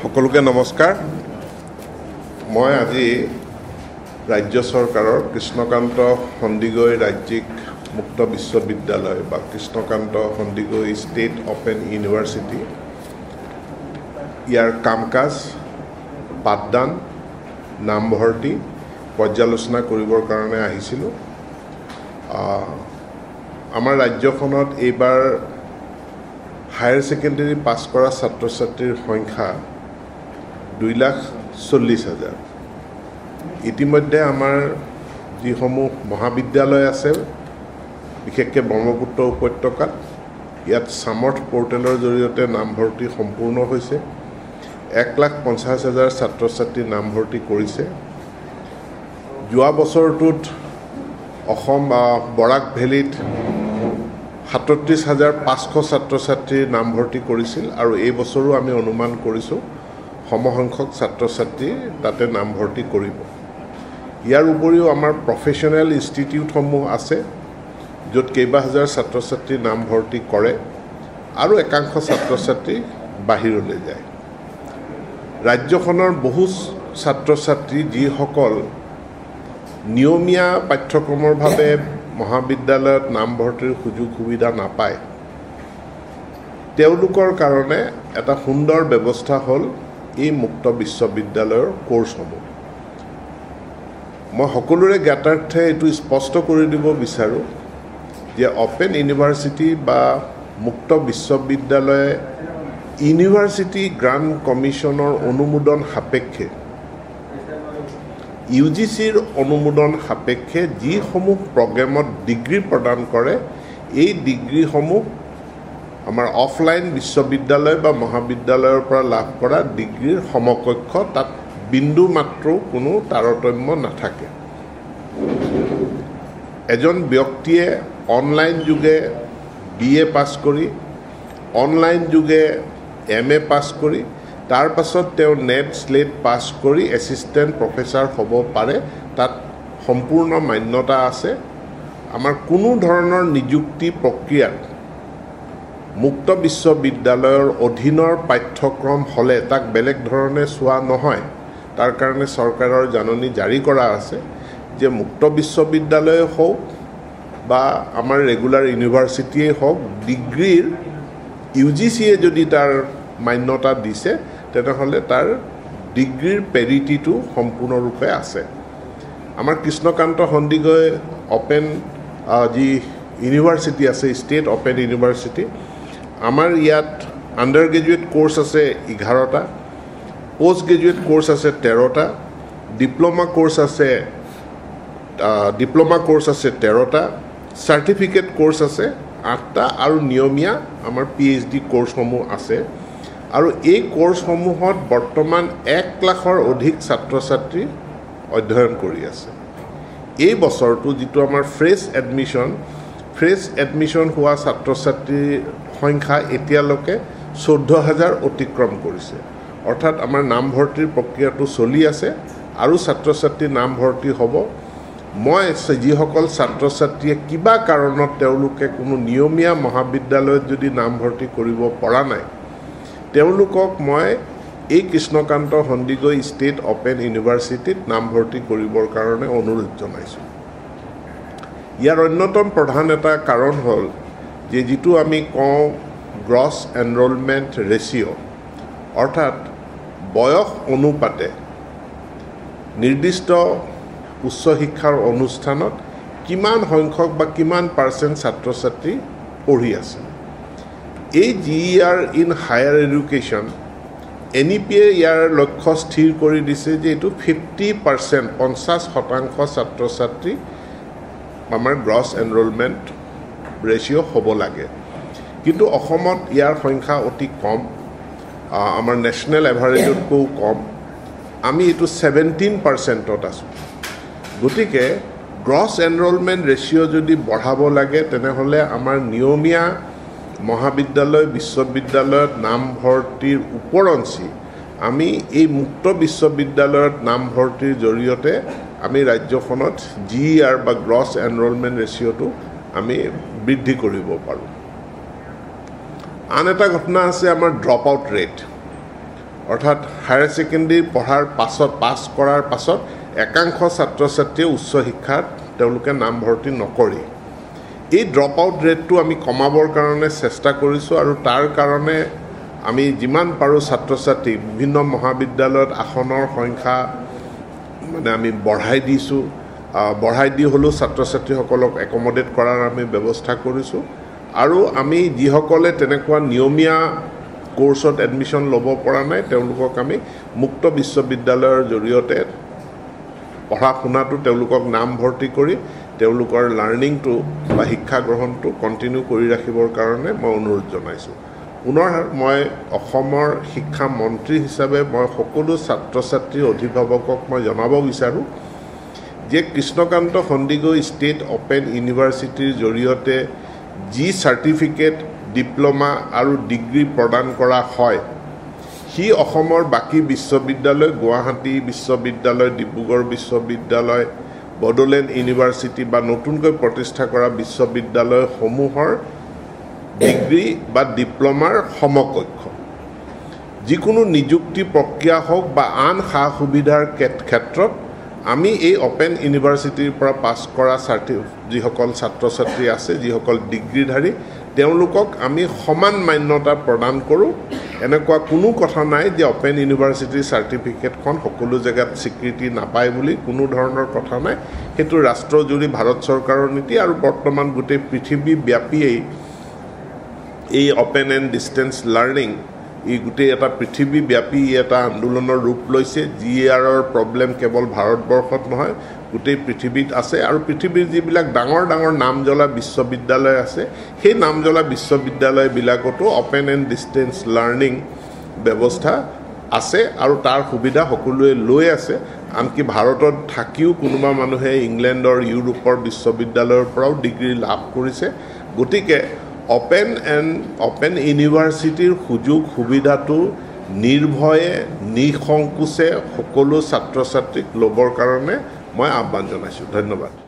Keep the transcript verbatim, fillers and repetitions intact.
সকলোকে নমস্কাৰ মই আজি ৰাজ্য চৰকাৰৰ কৃষ্ণকান্ত সন্দিকৈ ৰাজ্যিক মুক্ত বিশ্ববিদ্যালয় বা Krishnakanta Handiqui state open university ইয়াৰ কাম-কাজ পাঠদান নামভৰ্তি পৰ্যালোচনা কৰিবৰ কাৰণে আহিছিলোঁ আমাৰ ৰাজ্যখনত এইবাৰ হায়াৰ সেকেন্ডাৰী পাছ কৰা ছাত্ৰ ছাত্ৰীৰ সংখ্যা দুই লাখ চল্লিছ হাজাৰ ইতিমধ্যে আমাৰ যিসমূহ মহাবিদ্যালয় আছে বিশেষকৈ ব্ৰহ্মপুত্ৰ উপত্যকাত ইয়াত সামৰ্থ পোৰ্টেলৰ জৰিয়তে নামভৰ্তি সম্পূৰ্ণ হৈছে এক লাখ পঞ্চাছ হাজাৰ ছাত্ৰ ছাত্ৰী নামভৰ্তি কৰিছে যোৱা বছৰটোত অসম বৰাক ভেলীত সাতত্ৰিছ হাজাৰ পাঁচশ ছাত্ৰ ছাত্ৰীৰ নামভৰ্তি কৰিছিল আৰু এই বছৰো আমি অনুমান কৰিছোঁ সমসংখ্যক ছাত্ৰ ছাত্ৰী তাতে নামভৰ্তি কৰিব ইয়াৰ উপৰিও আমাৰ প্ৰফেশ্যনেল ইনষ্টিটিউটসমূহ আছে য'ত কেইবা হাজাৰ ছাত্ৰ ছাত্ৰী নামভৰ্তি কৰে আৰু একাংশ ছাত্ৰ ছাত্ৰী বাহিৰলৈ যায় ৰাজ্যখনৰ বহু ছাত্ৰ ছাত্ৰী যিসকল নিয়মীয়া পাঠ্যক্ৰমৰ ভাৱে মহাবিদ্যালয়ত নামভৰ্তিৰ সুযোগ সুবিধা নাপায় তেওঁলোকৰ কাৰণে এটা সুন্দৰ ব্যৱস্থা হ'ল এই মুক্ত বিশ্ববিদ্যালয়ৰ কোৰ্ছসমূহ মই সকলোৰে জ্ঞাতাৰ্থে এইটো স্পষ্ট কৰি দিব বিচাৰোঁ যে অপেন ইউনিভাৰ্চিটি বা মুক্ত বিশ্ববিদ্যালয়ে ইউনিভাৰ্চিটি গ্ৰাণ্ট কমিশ্যনৰ অনুমোদন সাপেক্ষে ইউ জি চিৰ অনুমোদন সাপেক্ষে যিসমূহ প্ৰগ্ৰেমত ডিগ্ৰী প্ৰদান কৰে এই ডিগ্ৰীসমূহ আমাৰ অফলাইন বিশ্ববিদ্যালয় বা মহাবিদ্যালয়ৰ পৰা লাভ কৰা ডিগ্ৰীৰ সমকক্ষ তাত বিন্দু মাত্ৰ কোনো তাৰতম্য নাথাকে এজন ব্যক্তিয়ে অনলাইন যোগে বি এ পাছ কৰি অনলাইন যোগে এম এ পাছ কৰি তাৰ পাছত তেওঁ নেট স্লেট পাছ কৰি এছিষ্টেণ্ট প্ৰফেচাৰ হ'ব পাৰে তাত সম্পূৰ্ণ মান্যতা আছে আমাৰ কোনো ধৰণৰ নিযুক্তি প্ৰক্ৰিয়াত মুক্ত বিশ্ববিদ্যালয়ৰ অধীনৰ পাঠ্যক্ৰম হ'লে তাক বেলেগ ধৰণে চোৱা নহয় তাৰ কাৰণে চৰকাৰৰ জাননী জাৰি কৰা আছে যে মুক্ত বিশ্ববিদ্যালয় হওক বা আমাৰ ৰেগুলাৰ ইউনিভাৰ্চিটিয়ে হওক ডিগ্ৰীৰ ইউ জি চিয়ে যদি তাৰ মান্যতা দিছে তেনেহ'লে তাৰ ডিগ্ৰীৰ পেৰিটিটো সম্পূৰ্ণৰূপে আছে আমাৰ কৃষ্ণকান্ত সন্দিকৈ অপেন যি ইউনিভাৰ্চিটি আছে ষ্টেট অপেন ইউনিভাৰ্চিটি আমাৰ ইয়াত আণ্ডাৰ গ্ৰেজুৱেট কোৰ্ছ আছে এঘাৰটা পোষ্ট গ্ৰেজুৱেট কোৰ্ছ আছে তেৰটা ডিপ্ল'মা কোৰ্ছ আছে ডিপ্ল'মা কোৰ্ছ আছে তেৰটা চাৰ্টিফিকেট কোৰ্ছ আছে আঠটা আৰু নিয়মীয়া আমাৰ পি এইচ ডি কোৰ্ছসমূহ আছে আৰু এই কোৰ্ছসমূহত বৰ্তমান এক লাখৰ অধিক ছাত্ৰ ছাত্ৰী অধ্যয়ন কৰি আছে এই বছৰটো যিটো আমাৰ ফ্ৰেছ এডমিশ্যন ফ্ৰেছ এডমিশ্যন হোৱা ছাত্ৰ ছাত্ৰীৰ সংখ্যা এতিয়ালৈকে চৈধ্য হাজাৰ অতিক্ৰম কৰিছে অৰ্থাৎ আমাৰ নামভৰ্তিৰ প্ৰক্ৰিয়াটো চলি আছে আৰু ছাত্ৰ ছাত্ৰী নামভৰ্তি হ'ব মই যিসকল ছাত্ৰ ছাত্ৰীয়ে কিবা কাৰণত তেওঁলোকে কোনো নিয়মীয়া মহাবিদ্যালয়ত যদি নামভৰ্তি কৰিব পৰা নাই তেওঁলোকক মই এই কৃষ্ণকান্ত সন্দিকৈ ষ্টেট অপেন ইউনিভাৰ্চিটিত নামভৰ্তি কৰিবৰ কাৰণে অনুৰোধ জনাইছোঁ ইয়াৰ অন্যতম প্ৰধান এটা কাৰণ হ'ল যে যিটো আমি কওঁ গ্ৰছ এনৰলমেণ্ট ৰেচিঅ' অৰ্থাৎ বয়স অনুপাতে নিৰ্দিষ্ট উচ্চ শিক্ষাৰ অনুষ্ঠানত কিমান সংখ্যক বা কিমান পাৰ্চেণ্ট ছাত্ৰ ছাত্ৰী পঢ়ি আছে এই G R in higher education N E পিয়ে ইয়াৰ লক্ষ্য স্থিৰ কৰি দিছে যে এইটো ফিফটি পাৰ্চেণ্ট পঞ্চাছ শতাংশ ছাত্ৰ ছাত্ৰী আমাৰ গ্ৰছ এনৰলমেণ্ট ৰেচিঅ' হ'ব লাগে কিন্তু অসমত ইয়াৰ সংখ্যা অতি কম আমাৰ নেশ্যনেল এভাৰেজতকৈও কম আমি এইটো ছেভেণ্টিন পাৰ্চেণ্টত আছোঁ গতিকে গ্ৰছ এনৰলমেণ্ট ৰেচিঅ' যদি বঢ়াব লাগে তেনেহ'লে আমাৰ নিয়মীয়া মহাবিদ্যালয় বিশ্ববিদ্যালয়ত নামভৰ্তিৰ ওপৰঞ্চি আমি এই মুক্ত বিশ্ববিদ্যালয়ত নামভৰ্তিৰ জৰিয়তে আমি ৰাজ্যখনত জি আৰ বা গ্ৰছ এনৰলমেণ্ট ৰেচিঅ'টো আমি বৃদ্ধি কৰিব পাৰোঁ আন এটা ঘটনা আছে আমাৰ ড্ৰপ আউট ৰেট অৰ্থাৎ হায়াৰ ছেকেণ্ডেৰী পঢ়াৰ পাছত পাছ কৰাৰ পাছত একাংশ ছাত্ৰ ছাত্ৰীয়ে উচ্চ শিক্ষাত তেওঁলোকে নামভৰ্তি নকৰে এই ড্ৰপ আউট ৰেটটো আমি কমাবৰ কাৰণে চেষ্টা কৰিছোঁ আৰু তাৰ কাৰণে আমি যিমান পাৰোঁ ছাত্ৰ ছাত্ৰী বিভিন্ন মহাবিদ্যালয়ত আসনৰ সংখ্যা মানে আমি বঢ়াই দিছোঁ বঢ়াই দি হ'লেও ছাত্ৰ ছাত্ৰীসকলক একমডেট কৰাৰ আমি ব্যৱস্থা কৰিছোঁ আৰু আমি যিসকলে তেনেকুৱা নিয়মীয়া কোৰ্ছত এডমিশ্যন ল'ব পৰা নাই তেওঁলোকক আমি মুক্ত বিশ্ববিদ্যালয়ৰ জৰিয়তে পঢ়া শুনাটো তেওঁলোকক নামভৰ্তি কৰি তেওঁলোকৰ লাৰ্ণিংটো বা শিক্ষা গ্ৰহণটো কণ্টিনিউ কৰি ৰাখিবৰ কাৰণে মই অনুৰোধ জনাইছোঁ পুনৰ মই অসমৰ শিক্ষা মন্ত্ৰী হিচাপে মই সকলো ছাত্ৰ ছাত্ৰী অভিভাৱকক মই জনাব বিচাৰোঁ যে কৃষ্ণকান্ত সন্দিকৈ ষ্টেট অপেন ইউনিভাৰ্চিটিৰ জৰিয়তে যি চাৰ্টিফিকেট ডিপ্ল'মা আৰু ডিগ্ৰী প্ৰদান কৰা হয় সি অসমৰ বাকী বিশ্ববিদ্যালয় গুৱাহাটী বিশ্ববিদ্যালয় ডিব্ৰুগড় বিশ্ববিদ্যালয় বড়োলেণ্ড ইউনিভাৰ্চিটি বা নতুনকৈ প্ৰতিষ্ঠা কৰা বিশ্ববিদ্যালয়সমূহৰ ডিগ্ৰী বা ডিপ্ল'মাৰ সমকক্ষ যিকোনো নিযুক্তি প্ৰক্ৰিয়া হওক বা আন সা সুবিধাৰ ক্ষেত্ৰত আমি এই অপেন ইউনিভাৰ্চিটিৰ পৰা পাছ কৰা চাৰ্টি যিসকল ছাত্ৰ ছাত্ৰী আছে যিসকল ডিগ্ৰীধাৰী তেওঁলোকক আমি সমান মান্যতা প্ৰদান কৰোঁ এনেকুৱা কোনো কথা নাই যে অপেন ইউনিভাৰ্চিটিৰ চাৰ্টিফিকেটখন সকলো জেগাত স্বীকৃতি নাপায় বুলি কোনো ধৰণৰ কথা নাই সেইটো ৰাষ্ট্ৰজুৰি ভাৰত চৰকাৰৰ নীতি আৰু বৰ্তমান গোটেই পৃথিৱীব্যাপীয়েই এই অপেন এণ্ড ডিষ্টেঞ্চ লাৰ্ণিং এই গোটেই এটা পৃথিৱীব্যাপী এটা আন্দোলনৰ ৰূপ লৈছে জি আৰৰ প্ৰব্লেম কেৱল ভাৰতবৰ্ষত নহয় গোটেই পৃথিৱীত আছে আৰু পৃথিৱীৰ যিবিলাক ডাঙৰ ডাঙৰ নাম জ্বলা বিশ্ববিদ্যালয় আছে সেই নাম জ্বলা বিশ্ববিদ্যালয়বিলাকতো অপেন এণ্ড ডিষ্টেঞ্চ লাৰ্ণিং ব্যৱস্থা আছে আৰু তাৰ সুবিধা সকলোৱে লৈ আছে আনকি ভাৰতত থাকিও কোনোবা মানুহে ইংলেণ্ডৰ ইউৰোপৰ বিশ্ববিদ্যালয়ৰ পৰাও ডিগ্ৰী লাভ কৰিছে গতিকে অপেন এণ্ড অপেন ইউনিভাৰ্চিটিৰ সুযোগ সুবিধাটো নিৰ্ভয়ে নিসংকোচে সকলো ছাত্ৰ ছাত্ৰীক ল'বৰ কাৰণে মই আহ্বান জনাইছোঁ ধন্যবাদ